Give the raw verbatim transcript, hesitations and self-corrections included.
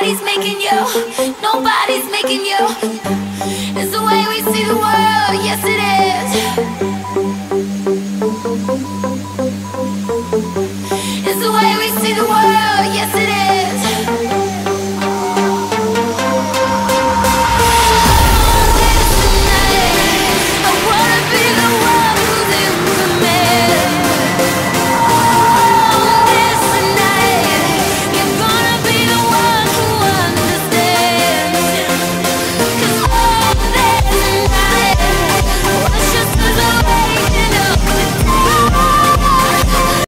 Nobody's making you, nobody's making you. It's the way we see the world.